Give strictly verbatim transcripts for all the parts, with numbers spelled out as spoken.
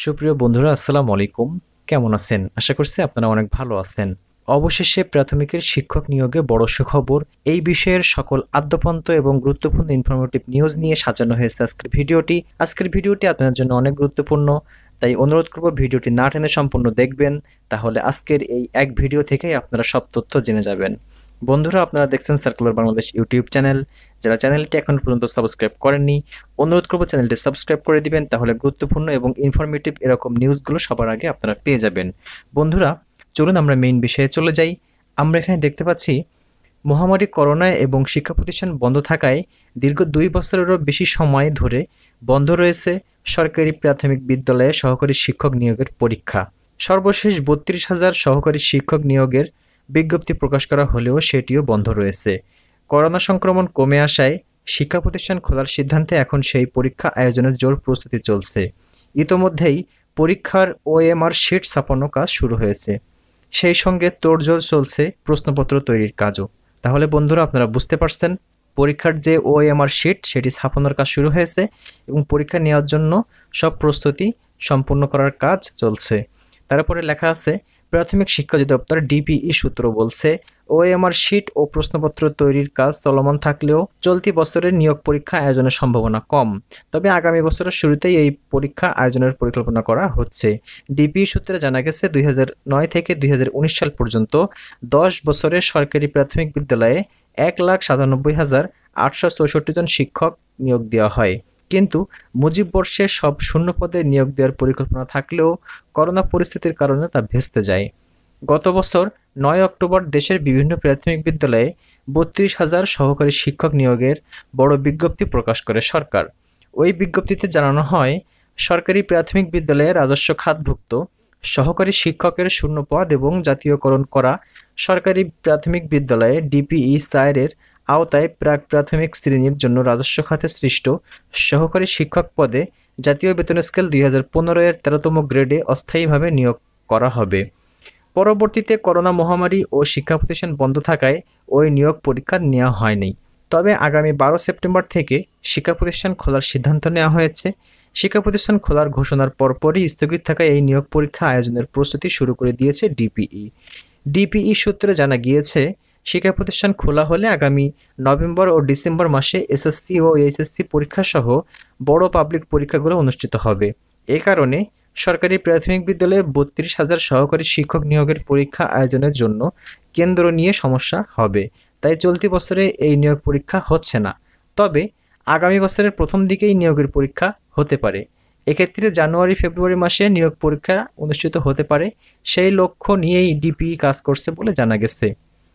সুপ্রিয় বন্ধুরা, আসসালামু আলাইকুম। কেমন আছেন? আশা করছি আপনারা অনেক ভালো আছেন। অবশেষে প্রাথমিকের শিক্ষক নিয়োগে বড় সুখবর। এই বিষয়ের সকল আদ্যপান্ত এবং গুরুত্বপূর্ণ ইনফরমেটিভ নিউজ নিয়ে সাজানো হয়েছে আজকের ভিডিওটি। আজকের ভিডিওটি আপনাদের জন্য অনেক গুরুত্বপূর্ণ, তাই অনুরোধ করব ভিডিওটি না টেনে সম্পূর্ণ দেখবেন। তাহলে আজকের এই এক ভিডিও থেকেই আপনারা সব তথ্য জেনে যাবেন। বন্ধুরা, আপনারা দেখছেন সার্কুলার বাংলাদেশ ইউটিউব চ্যানেল। যারা চ্যানেলটি এখন পর্যন্ত সাবস্ক্রাইব করেননি, অনুরোধ করব চ্যানেলটি সাবস্ক্রাইব করে দিবেন। তাহলে গুরুত্বপূর্ণ এবং ইনফরমেটিভ এরকম নিউজগুলো সবার আগে আপনারা পেয়ে যাবেন। বন্ধুরা, চলুন আমরা মেইন বিষয়ে চলে যাই। আমরা এখানে দেখতে পাচ্ছি মহামারী করোনায় এবং শিক্ষা প্রতিষ্ঠান বন্ধ থাকায় দীর্ঘ দুই বছরেরও বেশি সময় ধরে বন্ধ রয়েছে সরকারি প্রাথমিক বিদ্যালয়ে সহকারী শিক্ষক নিয়োগের পরীক্ষা। সর্বশেষ বত্রিশ হাজার সহকারী শিক্ষক নিয়োগের বিজ্ঞপ্তি প্রকাশ করা হলেও সেটিও বন্ধ রয়েছে। করোনা সংক্রমণ কমে আসায় শিক্ষা প্রতিষ্ঠান খোলার সিদ্ধান্তে এখন সেই পরীক্ষা আয়োজনের জোর প্রস্তুতি চলছে। ইতোমধ্যেই পরীক্ষার ওএমআর শিট ছাপানো কাজ শুরু হয়েছে। সেই সঙ্গে তোড়জোড় চলছে প্রশ্নপত্র তৈরির কাজও। তাহলে বন্ধুরা, আপনারা বুঝতে পারছেন পরীক্ষার যে ওএমআর শিট সেটি ছাপানোর কাজ শুরু হয়েছে এবং পরীক্ষা নেওয়ার জন্য সব প্রস্তুতি সম্পূর্ণ করার কাজ চলছে। তারপরে লেখা আছে, প্রাথমিক শিক্ষা অধিদপ্তর ডিপিই সূত্র বলছে ওএমআর শিট ও প্রশ্নপত্র তৈরির কাজ চলমান থাকলেও চলতি বছরের নিয়োগ পরীক্ষা আয়োজনের সম্ভাবনা কম। তবে আগামী বছরের শুরুতেই এই পরীক্ষা আয়োজনের পরিকল্পনা করা হচ্ছে। ডিপিই সূত্রে জানা গেছে দুই হাজার নয় থেকে দুই হাজার উনিশ সাল পর্যন্ত দশ বছরে সরকারি প্রাথমিক বিদ্যালয়ে এক লাখ সাতানব্বই হাজার আটশো চৌষট্টি জন শিক্ষক নিয়োগ দেওয়া হয়। কিন্তু মুজিব বর্ষে সব শূন্য পদে নিয়োগ দেওয়ার পরিকল্পনা থাকলেও করোনা পরিস্থিতির কারণে তা ভেস্তে যায়। গত বছর নয় অক্টোবর দেশের বিভিন্ন প্রাথমিক বিদ্যালয়ে বত্রিশ হাজার সহকারী শিক্ষক নিয়োগের বড় বিজ্ঞপ্তি প্রকাশ করে সরকার। ওই বিজ্ঞপ্তিতে জানানো হয়, সরকারি প্রাথমিক বিদ্যালয়ে রাজস্ব খাতভুক্ত সহকারী শিক্ষকের শূন্য পদ এবং জাতীয়করণ করা সরকারি প্রাথমিক বিদ্যালয়ে ডিপিই চারের আওতায় প্রাক প্রাথমিক শ্রেণীর জন্য রাজস্ব খাতে সৃষ্ট সহকারী শিক্ষক পদে জাতীয় বেতন স্কেল দুই হাজার পনেরো এর তেরোতম গ্রেডে অস্থায়ীভাবে নিয়োগ করা হবে। পরবর্তীতে করোনা মহামারী ও শিক্ষা প্রতিষ্ঠান বন্ধ থাকায় ওই নিয়োগ পরীক্ষা নেওয়া হয়নি। তবে আগামী বারো সেপ্টেম্বর থেকে শিক্ষা প্রতিষ্ঠান খোলার সিদ্ধান্ত নেওয়া হয়েছে। শিক্ষা প্রতিষ্ঠান খোলার ঘোষণার পরপরই স্থগিত থাকা এই নিয়োগ পরীক্ষা আয়োজনের প্রস্তুতি শুরু করে দিয়েছে ডিপিই। ডিপিই সূত্রে জানা গিয়েছে, শিক্ষা প্রতিষ্ঠান খোলা হলে আগামী নভেম্বর ও ডিসেম্বর মাসে এসএসসি ও এইচএসসি পরীক্ষা সহ বড় পাবলিক পরীক্ষাগুলো অনুষ্ঠিত হবে। এ কারণে সরকারি প্রাথমিক বিদ্যালয়ে বত্রিশ হাজার সহকারী শিক্ষক নিয়োগের পরীক্ষা আয়োজনের জন্য কেন্দ্র নিয়ে সমস্যা হবে। তাই চলতি বছরে এই নিয়োগ পরীক্ষা হচ্ছে না। তবে আগামী বছরের প্রথম দিকেই নিয়োগের পরীক্ষা হতে পারে। এক্ষেত্রে জানুয়ারি ফেব্রুয়ারি মাসে নিয়োগ পরীক্ষা অনুষ্ঠিত হতে পারে। সেই লক্ষ্য নিয়েই ডিপিই কাজ করছে বলে জানা গেছে।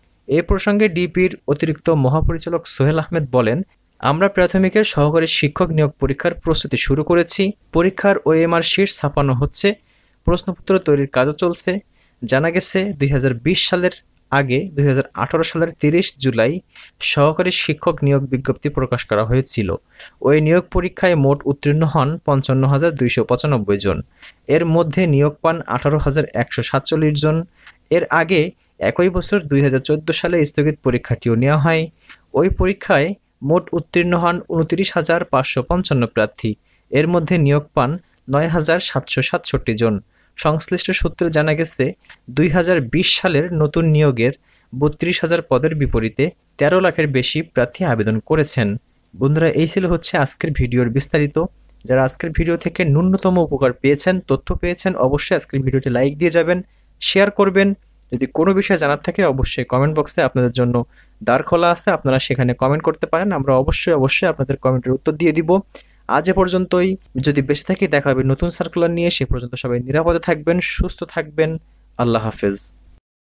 এ প্রসঙ্গে ডিপির অতিরিক্ত মহাপরিচালক সোহেল আহমেদ বলেন, আমরা প্রাথমিকের সহকারী শিক্ষক নিয়োগ পরীক্ষার প্রস্তুতি শুরু করেছি। পরীক্ষার ওএমআর শিট ছাপানো হচ্ছে, প্রশ্নপত্র তৈরির কাজও চলছে। জানা গেছে দুই হাজার বিশ সালের আগে দুই হাজার আঠারো সালের তিরিশ জুলাই সহকারী শিক্ষক নিয়োগ বিজ্ঞপ্তি প্রকাশ করা হয়েছিল। ওই নিয়োগ পরীক্ষায় মোট উত্তীর্ণ হন পঞ্চান্ন হাজার দুইশো পঁচানব্বই জন। এর মধ্যে নিয়োগ পান আঠারো হাজার একশো সাতচল্লিশ জন। এর আগে একই বছর দুই হাজার চোদ্দো সালে স্থগিত পরীক্ষাটিও নেওয়া হয়। ওই পরীক্ষায় মোট উত্তীর্ণ হন উনত্রিশ হাজার পাঁচশো পঞ্চান্ন প্রার্থী। এর মধ্যে নিয়োগ পান নয় হাজার সাতশো সাতষট্টি জন। সংশ্লিষ্ট সূত্রে জানা গেছে, দুই হাজার বিশ সালের নতুন নিয়োগের বত্রিশ হাজার পদের বিপরীতে তেরো লাখের বেশি প্রার্থী আবেদন করেছেন। বন্ধুরা, এই ছিল হচ্ছে আজকের ভিডিওর বিস্তারিত। যারা আজকের ভিডিও থেকে ন্যূনতম উপকার পেয়েছেন, তথ্য পেয়েছেন, অবশ্যই আজকের ভিডিওটি লাইক দিয়ে যাবেন, শেয়ার করবেন। যদি কোনো বিষয় জানার থাকে অবশ্যই কমেন্ট বক্সে আপনাদের জন্য দ্বার খোলা আছে, আপনারা সেখানে কমেন্ট করতে পারেন। আমরা অবশ্যই অবশ্যই আপনাদের কমেন্টের উত্তর দিয়ে দিব। আজ এ পর্যন্তই। যদি বেঁচে থাকি দেখা হবে নতুন সার্কুলার নিয়ে। সে পর্যন্ত সবাই নিরাপদে থাকবেন, সুস্থ থাকবেন। আল্লাহ হাফেজ।